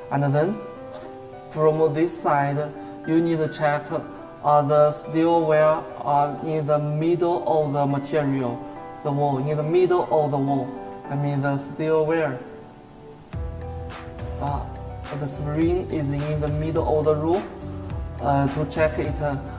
And then from this side, you need to check the steel wire in the middle of the material, the wall, in the middle of the wall. I mean the steel wire. The spring is in the middle of the room. To check it,